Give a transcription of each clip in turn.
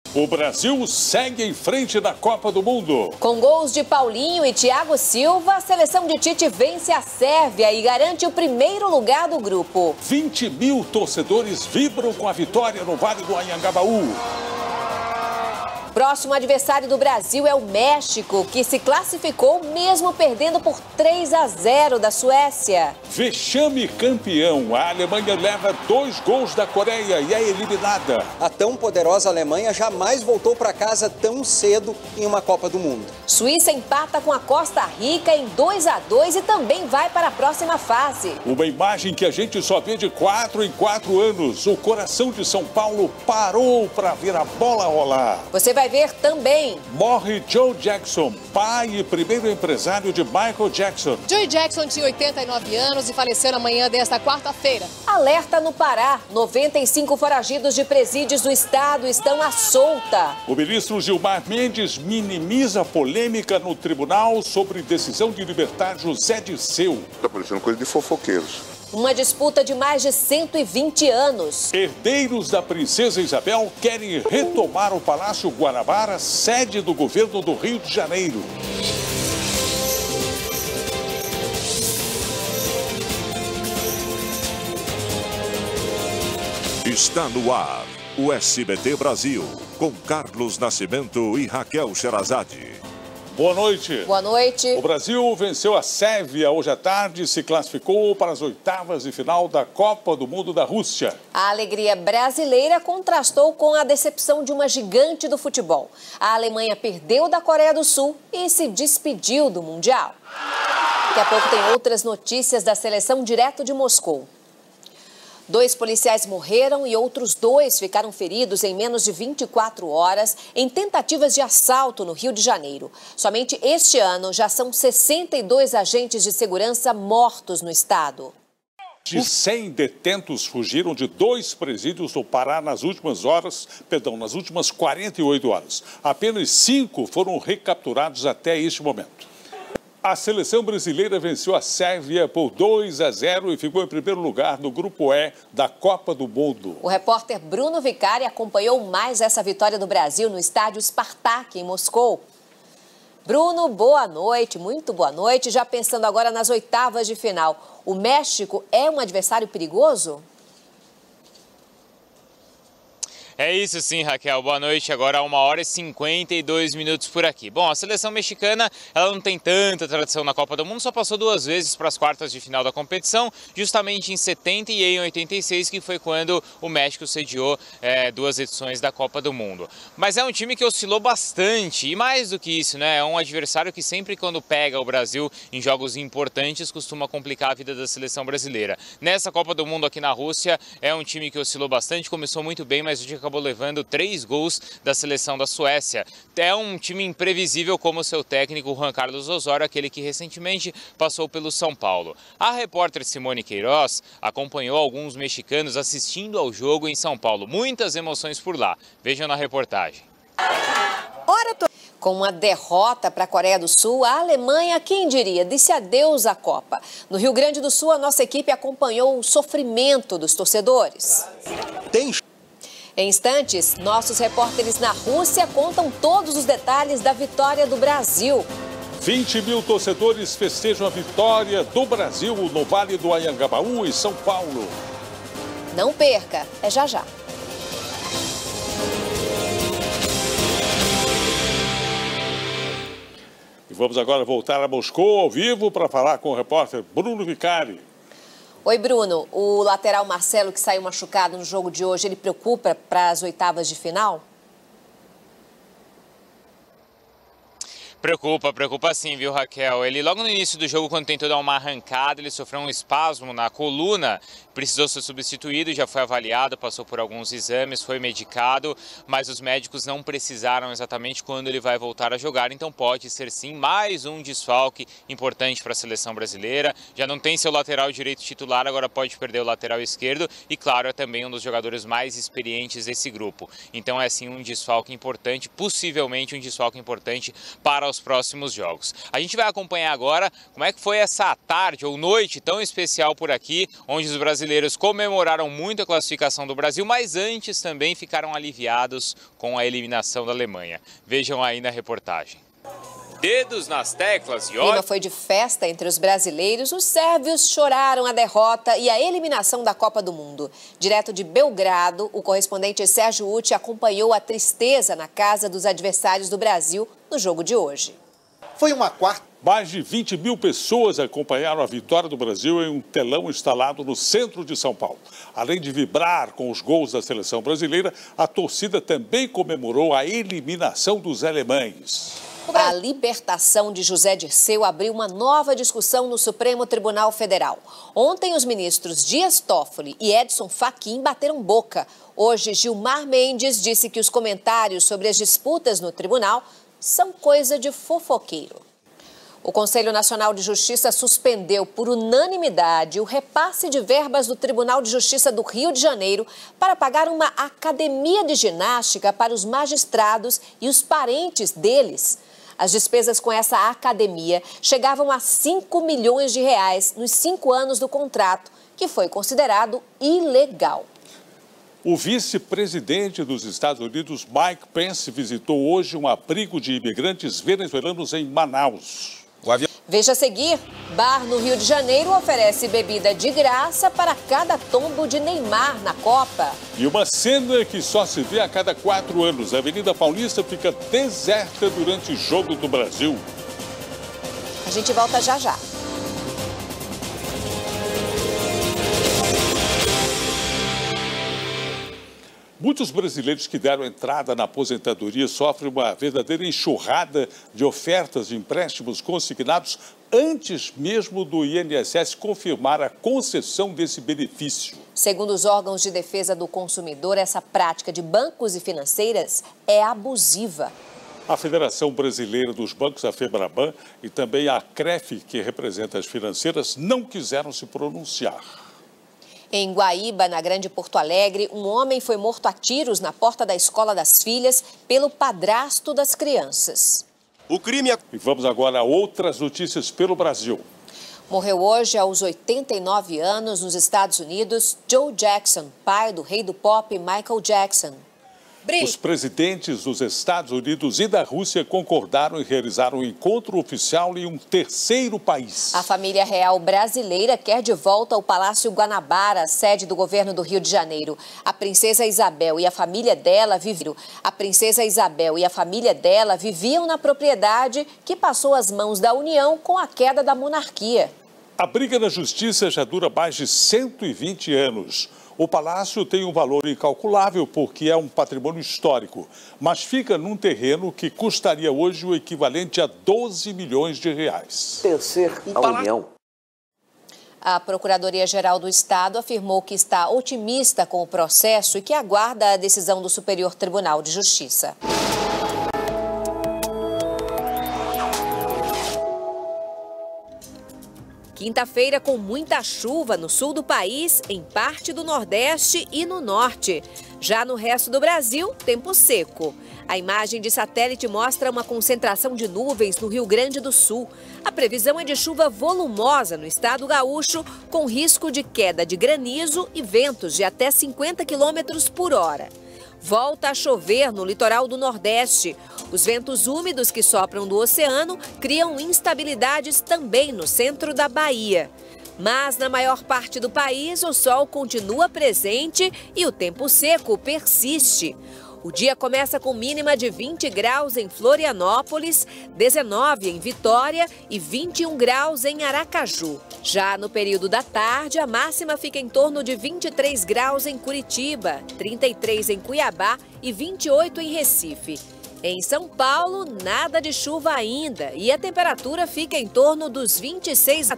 O Brasil segue em frente da Copa do Mundo. Com gols de Paulinho e Thiago Silva, a seleção de Tite vence a Sérvia e garante o primeiro lugar do grupo. 20 mil torcedores vibram com a vitória no Vale do Anhangabaú. Próximo adversário do Brasil é o México, que se classificou mesmo perdendo por 3-0 da Suécia. Vexame campeão. A Alemanha leva 2 gols da Coreia e é eliminada. A tão poderosa Alemanha jamais voltou para casa tão cedo em uma Copa do Mundo. Suíça empata com a Costa Rica em 2-2 e também vai para a próxima fase. Uma imagem que a gente só vê de 4 em 4 anos. O coração de São Paulo parou para ver a bola rolar. Você vai ver também. Morre Joe Jackson, pai e primeiro empresário de Michael Jackson. Joe Jackson tinha 89 anos e faleceu na manhã desta quarta-feira. Alerta no Pará. 95 foragidos de presídios do estado estão à solta. O ministro Gilmar Mendes minimiza a polêmica no tribunal sobre decisão de libertar José Dirceu. Tá parecendo coisa de fofoqueiros. Uma disputa de mais de 120 anos. Herdeiros da princesa Isabel querem retomar o Palácio Guanabara, sede do governo do Rio de Janeiro. Está no ar o SBT Brasil, com Carlos Nascimento e Raquel Sherazade. Boa noite. Boa noite. O Brasil venceu a Sérvia hoje à tarde e se classificou para as oitavas de final da Copa do Mundo da Rússia. A alegria brasileira contrastou com a decepção de uma gigante do futebol. A Alemanha perdeu da Coreia do Sul e se despediu do Mundial. Daqui a pouco tem outras notícias da seleção direto de Moscou. 2 policiais morreram e outros 2 ficaram feridos em menos de 24 horas em tentativas de assalto no Rio de Janeiro. Somente este ano já são 62 agentes de segurança mortos no estado. De 100 detentos fugiram de 2 presídios do Pará nas últimas 48 horas. Apenas 5 foram recapturados até este momento. A seleção brasileira venceu a Sérvia por 2-0 e ficou em primeiro lugar no Grupo E da Copa do Mundo. O repórter Bruno Vicari acompanhou mais essa vitória do Brasil no estádio Spartak, em Moscou. Bruno, boa noite, muito boa noite. Já pensando agora nas oitavas de final, o México é um adversário perigoso? É isso sim, Raquel. Boa noite. Agora 1h52 por aqui. Bom, a seleção mexicana, ela não tem tanta tradição na Copa do Mundo, só passou 2 vezes para as quartas de final da competição, justamente em 70 e em 86, que foi quando o México sediou 2 edições da Copa do Mundo. Mas é um time que oscilou bastante e mais do que isso, né? É um adversário que sempre quando pega o Brasil em jogos importantes costuma complicar a vida da seleção brasileira. Nessa Copa do Mundo aqui na Rússia, é um time que oscilou bastante, começou muito bem, mas acabou levando 3 gols da seleção da Suécia. É um time imprevisível como seu técnico Juan Carlos Osório, aquele que recentemente passou pelo São Paulo. A repórter Simone Queiroz acompanhou alguns mexicanos assistindo ao jogo em São Paulo. Muitas emoções por lá. Vejam na reportagem. Com uma derrota para a Coreia do Sul, a Alemanha, quem diria, disse adeus à Copa. No Rio Grande do Sul, a nossa equipe acompanhou o sofrimento dos torcedores. Em instantes, nossos repórteres na Rússia contam todos os detalhes da vitória do Brasil. 20 mil torcedores festejam a vitória do Brasil no Vale do Anhangabaú, em São Paulo. Não perca, é já já. E vamos agora voltar a Moscou ao vivo para falar com o repórter Bruno Vicari. Oi, Bruno. O lateral Marcelo, que saiu machucado no jogo de hoje, ele preocupa para as oitavas de final? Preocupa sim, viu, Raquel? Ele logo no início do jogo, quando tentou dar uma arrancada, ele sofreu um espasmo na coluna, precisou ser substituído, já foi avaliado, passou por alguns exames, foi medicado, mas os médicos não precisaram exatamente quando ele vai voltar a jogar, então pode ser sim mais um desfalque importante para a seleção brasileira. Já não tem seu lateral direito titular, agora pode perder o lateral esquerdo e, claro, é também um dos jogadores mais experientes desse grupo. Então é sim um desfalque importante, possivelmente um desfalque importante para para os próximos jogos. A gente vai acompanhar agora como é que foi essa tarde ou noite tão especial por aqui, onde os brasileiros comemoraram muito a classificação do Brasil, mas antes também ficaram aliviados com a eliminação da Alemanha. Vejam aí na reportagem. Dedos nas teclas e O clima foi de festa entre os brasileiros. Os sérvios choraram a derrota e a eliminação da Copa do Mundo. Direto de Belgrado, o correspondente Sérgio Uti acompanhou a tristeza na casa dos adversários do Brasil no jogo de hoje. Foi uma quarta. Mais de 20 mil pessoas acompanharam a vitória do Brasil em um telão instalado no centro de São Paulo. Além de vibrar com os gols da seleção brasileira, a torcida também comemorou a eliminação dos alemães. A libertação de José Dirceu abriu uma nova discussão no Supremo Tribunal Federal. Ontem, os ministros Dias Toffoli e Edson Fachin bateram boca. Hoje, Gilmar Mendes disse que os comentários sobre as disputas no tribunal são coisa de fofoqueiro. O Conselho Nacional de Justiça suspendeu por unanimidade o repasse de verbas do Tribunal de Justiça do Rio de Janeiro para pagar uma academia de ginástica para os magistrados e os parentes deles. As despesas com essa academia chegavam a 5 milhões de reais nos 5 anos do contrato, que foi considerado ilegal. O vice-presidente dos Estados Unidos, Mike Pence, visitou hoje um abrigo de imigrantes venezuelanos em Manaus. Veja a seguir, bar no Rio de Janeiro oferece bebida de graça para cada tombo de Neymar na Copa. E uma cena que só se vê a cada 4 anos. A Avenida Paulista fica deserta durante os Jogos do Brasil. A gente volta já já. Muitos brasileiros que deram entrada na aposentadoria sofrem uma verdadeira enxurrada de ofertas de empréstimos consignados antes mesmo do INSS confirmar a concessão desse benefício. Segundo os órgãos de defesa do consumidor, essa prática de bancos e financeiras é abusiva. A Federação Brasileira dos Bancos, a FEBRABAN, e também a CREF, que representa as financeiras, não quiseram se pronunciar. Em Guaíba, na Grande Porto Alegre, um homem foi morto a tiros na porta da escola das filhas pelo padrasto das crianças. O crime... E vamos agora a outras notícias pelo Brasil. Morreu hoje, aos 89 anos, nos Estados Unidos, Joe Jackson, pai do rei do pop Michael Jackson. Os presidentes dos Estados Unidos e da Rússia concordaram em realizar um encontro oficial em um terceiro país. A família real brasileira quer de volta o Palácio Guanabara, sede do governo do Rio de Janeiro. A princesa Isabel e a família dela viviam na propriedade que passou às mãos da União com a queda da monarquia. A briga na justiça já dura mais de 120 anos. O palácio tem um valor incalculável porque é um patrimônio histórico, mas fica num terreno que custaria hoje o equivalente a 12 milhões de reais. Pertencer à União. A Procuradoria-Geral do Estado afirmou que está otimista com o processo e que aguarda a decisão do Superior Tribunal de Justiça. Quinta-feira com muita chuva no sul do país, em parte do Nordeste e no Norte. Já no resto do Brasil, tempo seco. A imagem de satélite mostra uma concentração de nuvens no Rio Grande do Sul. A previsão é de chuva volumosa no estado gaúcho, com risco de queda de granizo e ventos de até 50 km por hora. Volta a chover no litoral do Nordeste. Os ventos úmidos que sopram do oceano criam instabilidades também no centro da Bahia. Mas na maior parte do país, o sol continua presente e o tempo seco persiste. O dia começa com mínima de 20 graus em Florianópolis, 19 em Vitória e 21 graus em Aracaju. Já no período da tarde, a máxima fica em torno de 23 graus em Curitiba, 33 em Cuiabá e 28 em Recife. Em São Paulo, nada de chuva ainda e a temperatura fica em torno dos 26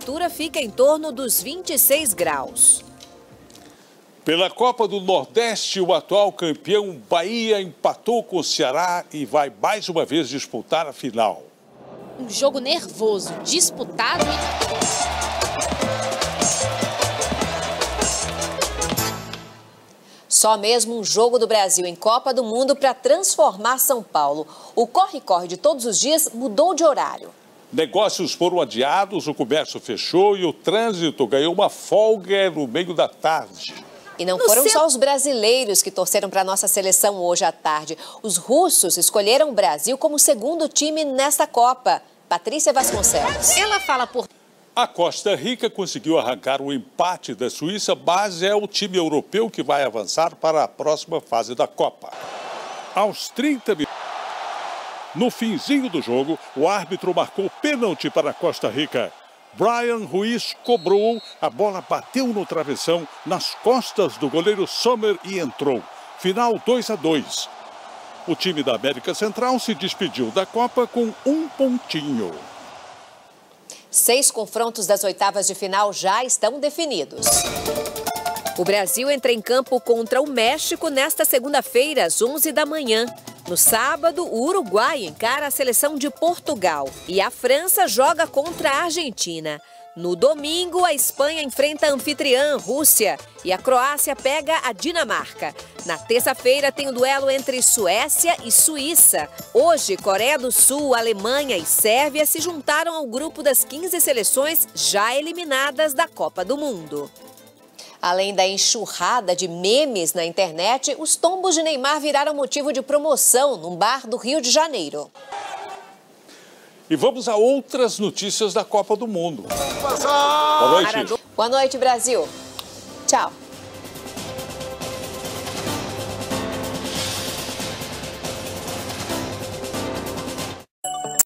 graus. Pela Copa do Nordeste, o atual campeão Bahia empatou com o Ceará e vai mais uma vez disputar a final. Um jogo nervoso, disputado Só mesmo um jogo do Brasil em Copa do Mundo para transformar São Paulo. O corre-corre de todos os dias mudou de horário. Negócios foram adiados, o comércio fechou e o trânsito ganhou uma folga no meio da tarde. E não foram só os brasileiros que torceram para a nossa seleção hoje à tarde. Os russos escolheram o Brasil como segundo time nesta Copa. Patrícia Vasconcelos. Ela fala por... A Costa Rica conseguiu arrancar o empate da Suíça, mas é o time europeu que vai avançar para a próxima fase da Copa. Aos 30 minutos, no finzinho do jogo, o árbitro marcou pênalti para a Costa Rica. Brian Ruiz cobrou, a bola bateu no travessão, nas costas do goleiro Sommer e entrou. Final 2-2. O time da América Central se despediu da Copa com 1 pontinho. 6 confrontos das oitavas de final já estão definidos. O Brasil entra em campo contra o México nesta segunda-feira, às 11 da manhã. No sábado, o Uruguai encara a seleção de Portugal e a França joga contra a Argentina. No domingo, a Espanha enfrenta a anfitriã, Rússia, e a Croácia pega a Dinamarca. Na terça-feira, tem o duelo entre Suécia e Suíça. Hoje, Coreia do Sul, Alemanha e Sérvia se juntaram ao grupo das 15 seleções já eliminadas da Copa do Mundo. Além da enxurrada de memes na internet, os tombos de Neymar viraram motivo de promoção num bar do Rio de Janeiro. E vamos a outras notícias da Copa do Mundo. Boa noite. Boa noite, Brasil. Tchau.